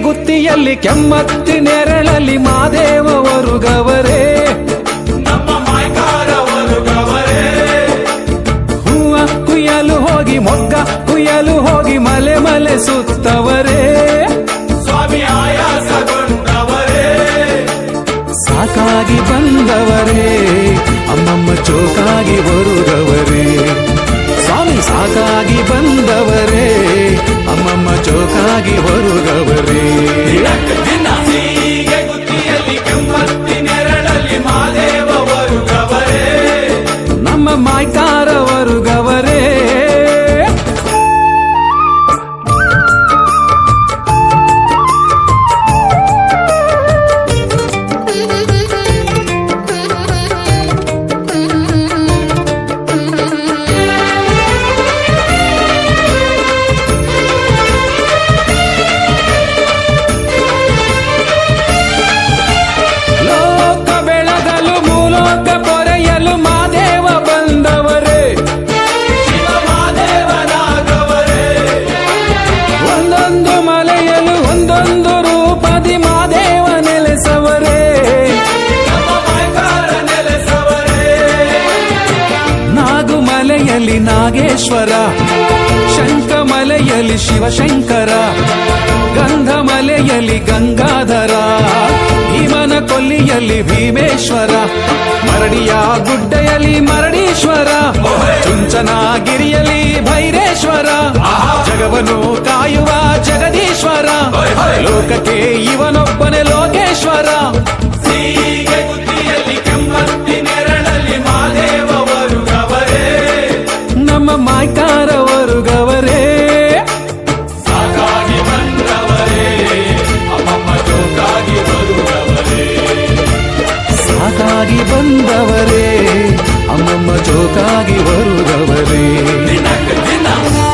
ಗುತ್ತಿಯಲ್ಲಿ ಕೆಮ್ಮತ್ತಿ ನೆರಳಲ್ಲಿ ಮಾದೇವರು ಗವರೇ ನಮ್ಮ ಮಾಯ್ಕಾರವರು ಗವರೇ ಹೂವ ಕುಯ್ಯಲು ಹೋಗಿ ಮೊಗ್ಗ ಕುಯ್ಯಲು ಹೋಗಿ ಮಲೆ ಮಲೆ ಸುತ್ತವರೇ ಸ್ವಾಮಿ ಆಯಾಸಗೊಂಡವರೇ ಸಾಕಾಗಿ ಬಂದವರೇ ಅಮ್ಮಮ್ಮ ಚೋಕಾಗಿ ಬರುಗವರೇ ಸ್ವಾಮಿ ಸಾಕಾಗಿ ಬಂದವರೇ ಅಮ್ಮಮ್ಮ ಚೋಕಾಗಿ ಬರುಗವರೇ ದಿನ ಹೀಗೆ ಗುತ್ತಿಯಲ್ಲಿ ಕೆಮ್ಮತ್ತಿ ನೆರಳಲ್ಲಿ ಮಾದೇವರು ಗವರೇ ನಮ್ಮ ಮಾಯ್ಕಾರವರು ಗವರೇ ನಾಗೇಶ್ವರ ಶಂಖಮಲೆಯಲ್ಲಿ ಶಿವಶಂಕರ ಗಂಧಮಲೆಯಲ್ಲಿ ಗಂಗಾಧರ ಭೀಮನ ಕೊಲ್ಲಿಯಲ್ಲಿ ಭೀಮೇಶ್ವರ ಮರಡಿಯ ಗುಡ್ಡೆಯಲ್ಲಿ ಮರಡೀಶ್ವರ ಚುಂಚನಗಿರಿಯಲ್ಲಿ ಭೈರೇಶ್ವರ ಜಗವನ್ನು ಕಾಯುವ ಜಗದೀಶ್ವರ ಲೋಕಕ್ಕೆ ಇವನೊಬ್ಬನೇ ಲೋಕೇಶ್ವರ ಹೀಗೆ ಗುತ್ತಿಯಲ್ಲಿ ಕೆಮ್ಮತ್ತಿ ನೆರಳಲ್ಲಿ ಮಾದೇವರು ಗವರೇ ನಮ್ಮ ಮಾಯ್ಕಾರವರು ಗವರೇ ಸಾಕಾಗಿ ಬಂದವರೇ ಅಮ್ಮಮ್ಮ ಚೋಕಾಗಿ ಬರುವವರೇ ಸಾಕಾಗಿ ಬಂದವರೇ ಅಮ್ಮಮ್ಮ ಚೋಕಾಗಿ ಬರುಗವರೇ ದಿನ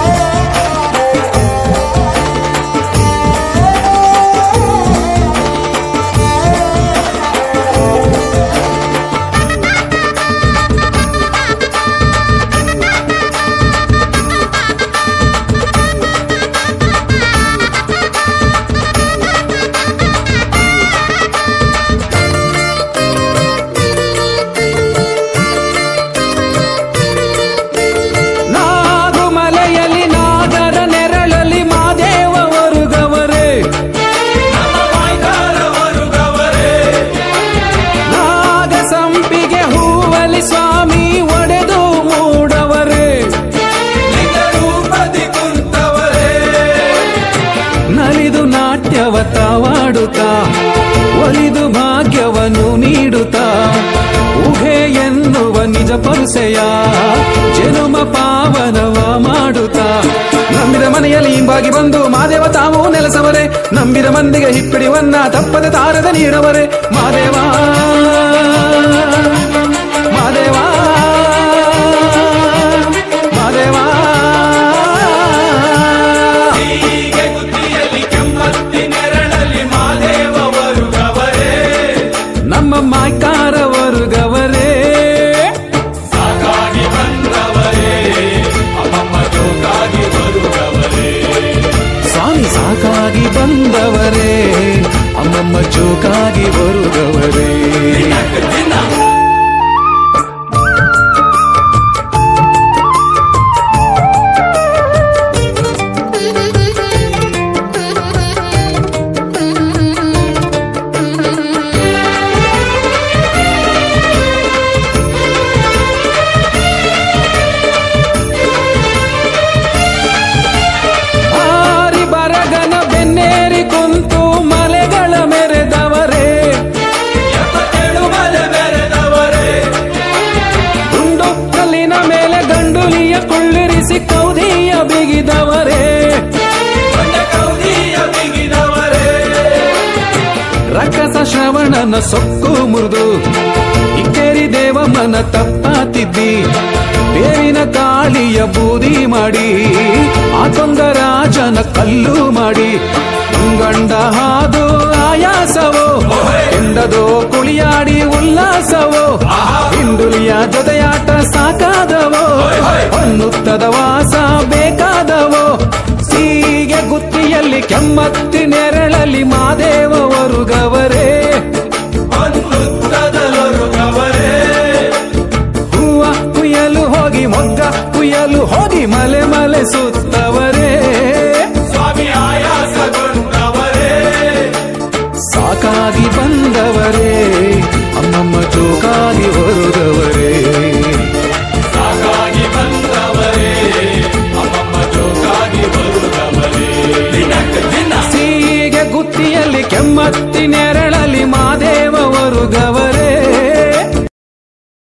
ತಾವಾಡುತ್ತಾ ಒಲಿದು ಭಾಗ್ಯವನ್ನು ನೀಡುತ್ತಾ ಊಹೆ ಎನ್ನುವ ನಿಜ ಪರುಸೆಯ ಜನುಮ ಪಾವನವ ಮಾಡುತ್ತಾ ನಂಬಿದ ಮನೆಯಲ್ಲಿ ಹಿಂಬಾಗಿ ಬಂದು ಮಾದೇವ ತಾವು ನೆಲೆಸವರೇ ನಂಬಿದ ಮಂದಿಗೆ ಹಿಪ್ಪಿಡಿವನ್ನ ತಪ್ಪದೆ ತಾರದೆ ನೀಡವರೇ ಮಾದೇವ ಮಾದೇವ ಮಾದೇವ ನಮ್ಮ ಮಾಯ್ಕಾರವರು ಗವರೇ ಸಾಕಾಗಿ ಬಂದವರೇ ಅಮ್ಮಮ್ಮ ಚೋಕಾಗಿ ಬರುವವರೇ ಸ್ವಾಮಿ ಸಾಕಾಗಿ ಬಂದವರೇ ಅಮ್ಮಮ್ಮ ಚೋಕಾಗಿ ಬರುಗವರೇ ದಿನ ಕೌದಿಯ ಬಿಗಿದವರೇ ರಕ್ಕಸ ಶ್ರವಣನ ಸೊಕ್ಕು ಮುರಿದು ಇಕ್ಕೇರಿ ದೇವಮ್ಮನ ತಪ್ಪಾತಿದ್ದಿ ಬೇವಿನ ಕಾಳಿಯ ಬೂದಿ ಮಾಡಿ ಆತೊಂಗರಾಜನ ಕಲ್ಲು ಮಾಡಿ ಗಂಡ ಹಾದು ಆಯಾಸವೋ ಎಂದದೋ ಕುಳಿಯಾಡಿ ಉಲ್ಲಾಸವೋ ಹಿಂದುಲಿಯ ಜೊತೆಯಾಟ ಸಾಕಾದವೋ ಅನ್ನುತ್ತದ ವಾಸ ಬೇಕಾದವೋ ಸೀಗೆ ಗುತ್ತಿಯಲ್ಲಿ ಕೆಮ್ಮತ್ತಿ ನೆರಳಲ್ಲಿ ಮತ್ತಿನೆರಳಲಿ